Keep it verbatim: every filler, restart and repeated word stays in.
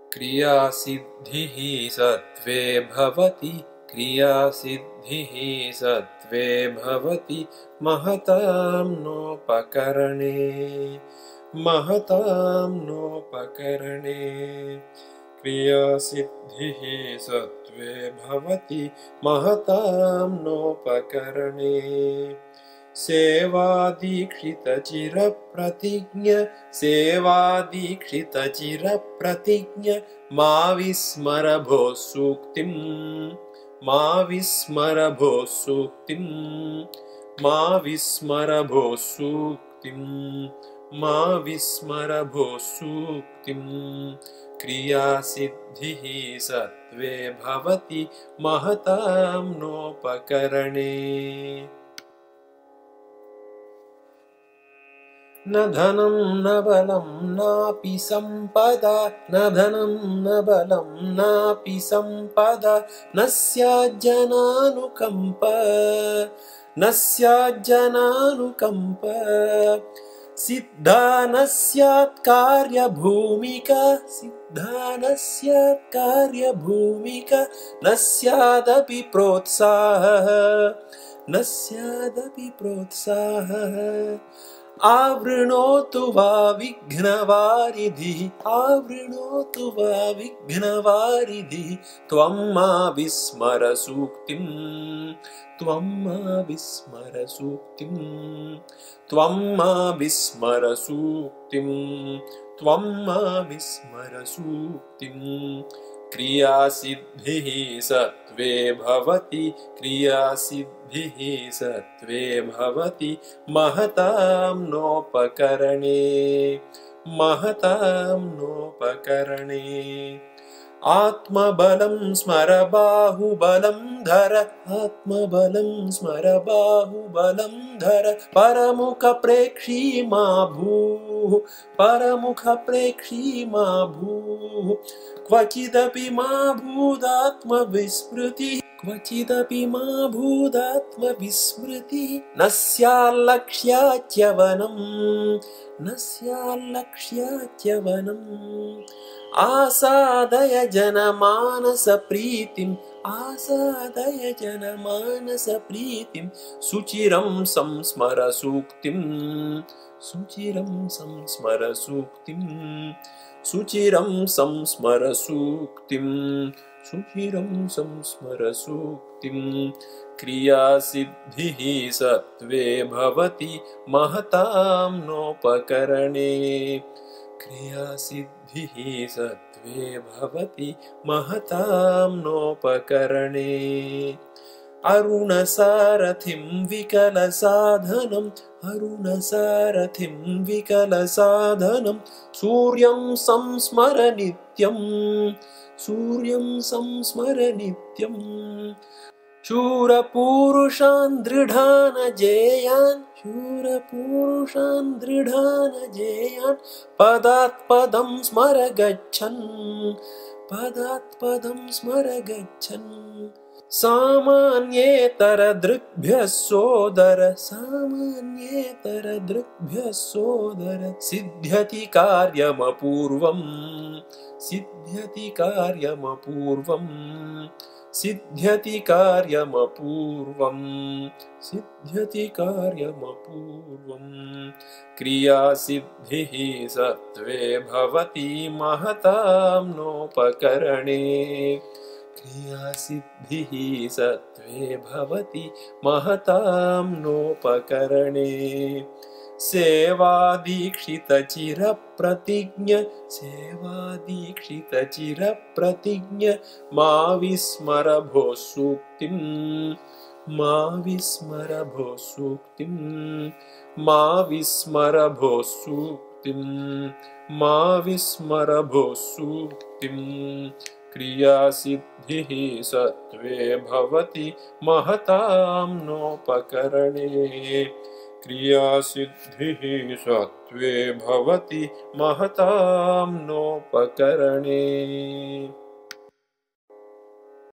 क्रियासिद्धिः सत्त्वे भवति क्रियासिद्धिः सत्त्वे भवति महतां नोपकरणे महतां नोपकरणे क्रियासिद्धिः सत्त्वे भवति महतां नोपकरणे सेवादीक्षितचिरप्रतिज्ञ सेवादीक्षितचिरप्रतिज्ञ मा विस्मर भोः सूक्तिं मा विस्मर भोः सूक्तिं मा विस्मर भोः सूक्तिं मा विस्मर भोः सूक्तिं क्रियासिद्धिः सत्त्वे भवति महतां नोपकरणे न धनं न बलं नापि सम्पदा न धनं न बलं नापि सम्पदा न स्याज्जनानुकम्प न स्याज्जनानुकम्प सिद्धा न स्यात् कार्यभूमिका सिद्धा न स्यात् कार्यभूमिका न स्यादपि प्रोत्साहः न स्यादपि प्रोत्साहः आवृणोतु वा विघ्नवारिधिः आवृणोतु वा विघ्नवारिधिः त्वं मा विस्मर सूक्तिं त्वं मा विस्मर सूक्तिं त्वं मा विस्मर सूक्तिं त्वं मा विस्मर सूक्तिं क्रियासिद्धिः सत्त्वे भवति क्रियासिद्धिः सत्त्वे भवति महतां नोपकरणे महतां नोपकरणे आत्मबलं स्मर बाहुबलं धर आत्मबलं स्मर बाहुबलं धर परमुखप्रेक्षी मा भूः परमुखप्रेक्षी मा भूः क्वचिदपि मा भूदात्मविस्मृतिः क्वचिदपि मा भूदात्मविस्मृतिः न स्याल्लक्ष्याच्यवनं न स्याल्लक्ष्याच्यवनम् आसादय जनमानसप्रीतिम् आसादय जनमानसप्रीतिं सुचिरं संस्मर सूक्तिं सुचिरं संस्मर सूक्तिं सुचिरं संस्मर सूक्तिं सुचिरं संस्मर सूक्तिं क्रियासिद्धिः सत्त्वे भवति महतां नोपकरणे क्रियासिद्धिः सत्त्वे भवति महतां नोपकरणे अरुणसारथिं विकलसाधनम् अरुणसारथिं विकलसाधनं सूर्यं संस्मर नित्यं सूर्यं संस्मर नित्यं शूरपूरुषान् दृढान् जेयान् शूरपूरुषान् दृढान् जेयान् पदात् पदं स्मर गच्छन् पदात् पदं स्मर गच्छन् सामान्येतरदृग्भ्यः सोदर सामान्येतरदृग्भ्यः सोदर सिद्ध्यति कार्यमपूर्वम् सिद्ध्यति कार्यमपूर्वम् सिद्ध्यति कार्यमपूर्वम् सिद्ध्यति कार्यमपूर्वम् क्रियासिद्धिः सत्त्वे भवति महतां नोपकरणे क्रियासिद्धिः सत्त्वे भवति महतां नोपकरणे सेवादीक्षितचिरप्रतिज्ञ सेवादीक्षितचिरप्रतिज्ञ मा विस्मर भोः सूक्तिं मा विस्मर भोः सूक्तिं मा विस्मर भोः सूक्तिं मा विस्मर भोः सूक्तिं क्रियासिद्धिः सत्त्वे भवति महतां नोपकरणे क्रियासिद्धिः सत्त्वे भवति महतां नोपकरणे।